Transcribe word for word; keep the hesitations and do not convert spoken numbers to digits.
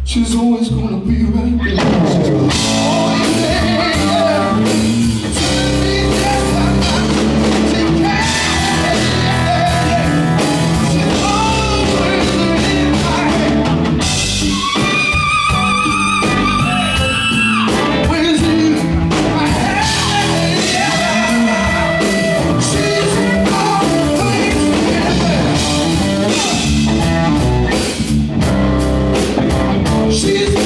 She's always gonna be right there. Oh, yeah, yeah. Tell me just how much she cares. She's always in my head. Always in my head. She's always in my head. She's